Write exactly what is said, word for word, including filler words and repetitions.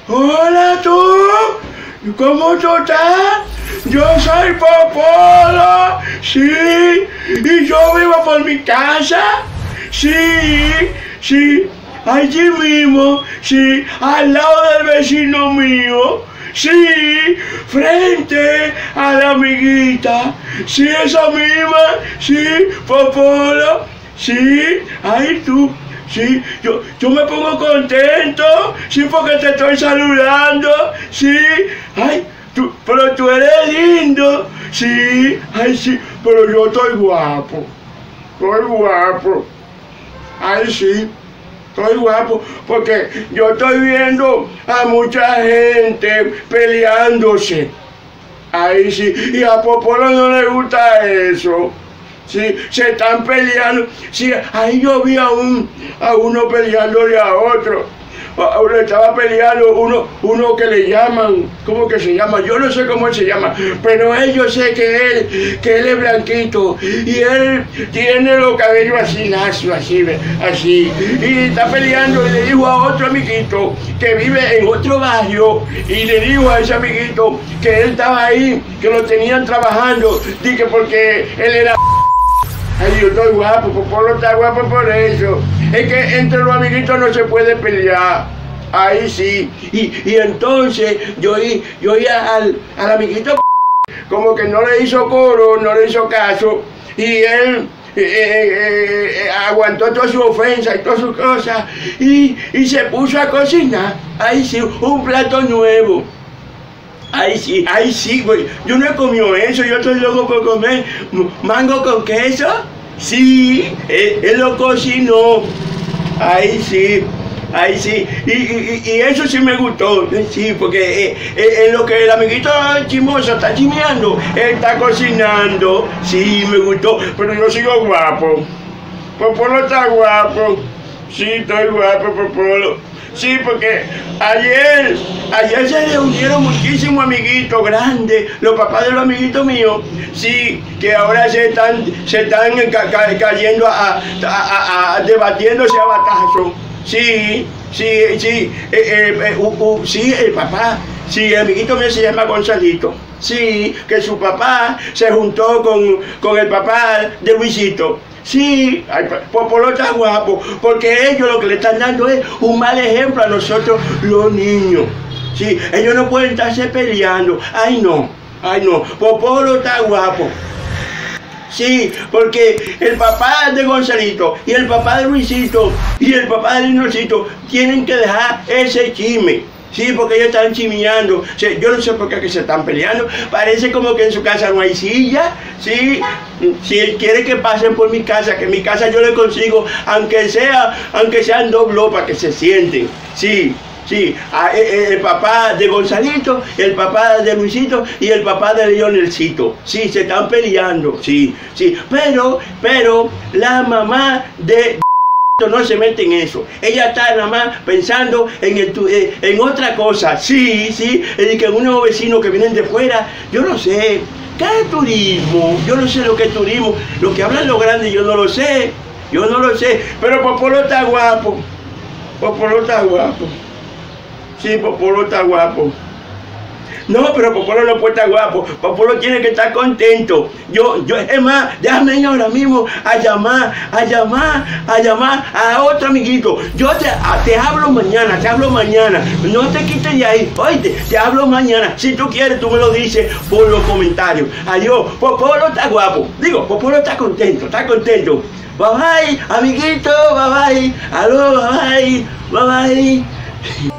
Hola tú, ¿cómo tú estás? Yo soy Popolo, sí, y yo vivo por mi casa, sí, sí, allí mismo, sí, al lado del vecino mío, sí, frente a la amiguita, sí, esa misma, sí, Popolo, sí, ahí tú. Sí, yo, yo me pongo contento, sí, porque te estoy saludando, sí, ay, tú, pero tú eres lindo, sí, ay, sí, pero yo estoy guapo, estoy guapo, ay, sí, estoy guapo, porque yo estoy viendo a mucha gente peleándose, ay, sí, y a Popolo no le gusta eso. Sí, se están peleando. Sí, ahí yo vi a, un, a uno peleándole a otro. A, a, le estaba peleando uno, uno que le llaman, ¿cómo que se llama? Yo no sé cómo él se llama, pero él, yo sé que él, que él es blanquito y él tiene los cabellos así, lacio, así, así. Y está peleando y le dijo a otro amiguito que vive en otro barrio y le dijo a ese amiguito que él estaba ahí, que lo tenían trabajando, dije porque él era... Ay, yo estoy guapo, Popolo está guapo por eso. Es que entre los amiguitos no se puede pelear. Ahí sí. Y, y entonces yo oí, yo oí al, al amiguito como que no le hizo coro, no le hizo caso. Y él eh, eh, eh, aguantó toda su ofensa y todas sus cosas. Y, y se puso a cocinar. Ahí sí, un plato nuevo. Ay sí, ay sí, güey. Yo no he comido eso, yo estoy loco por comer mango con queso. Sí, él, él lo cocinó. Ay sí, ay sí. Y, y, y eso sí me gustó, sí, porque eh, eh, en lo que el amiguito chimoso está chimeando, él está cocinando. Sí, me gustó, pero yo sigo guapo. Popolo está guapo. Sí, estoy guapo, Popolo. Sí, porque ayer, ayer se reunieron muchísimos amiguitos grandes, los papás de los amiguitos míos, sí, que ahora se están, se están ca ca cayendo a, a, a, a debatiéndose a batazos. Sí, sí, sí, eh, eh, eh, uh, uh, sí, el papá, sí, el amiguito mío se llama Gonzalito. Sí, que su papá se juntó con, con el papá de Luisito. Sí, Popolo está guapo, porque ellos lo que le están dando es un mal ejemplo a nosotros los niños. Sí, ellos no pueden estarse peleando. Ay no, ay no, Popolo está guapo. Sí, porque el papá de Gonzalito y el papá de Luisito y el papá de Linocito tienen que dejar ese chisme. Sí, porque ellos están chimeando. Sí, yo no sé por qué que se están peleando. Parece como que en su casa no hay silla. Sí, si él quiere que pasen por mi casa, que en mi casa yo le consigo, aunque sea, aunque sean dos bloques para que se sienten. Sí, sí, el papá de Gonzalito, el papá de Luisito y el papá de Leonelcito. Sí, se están peleando. Sí, sí, pero, pero la mamá de... no se mete en eso. Ella está nada más pensando en, el, en otra cosa. Sí, sí, en que unos vecinos que vienen de fuera, yo no sé, ¿qué es turismo? Yo no sé lo que es turismo. Lo que hablan los grandes yo no lo sé. Yo no lo sé. Pero Popolo está guapo. Popolo está guapo. Sí, Popolo está guapo. No, pero Popolo no puede estar guapo. Popolo tiene que estar contento. Yo, yo, es más, déjame ir ahora mismo a llamar, a llamar, a llamar a otro amiguito. Yo te, a, te hablo mañana, te hablo mañana. No te quites de ahí. Oíste, te hablo mañana. Si tú quieres, tú me lo dices por los comentarios. Adiós. Popolo está guapo. Digo, Popolo está contento, está contento. Bye bye, amiguito, bye bye. Aló, bye bye, bye bye.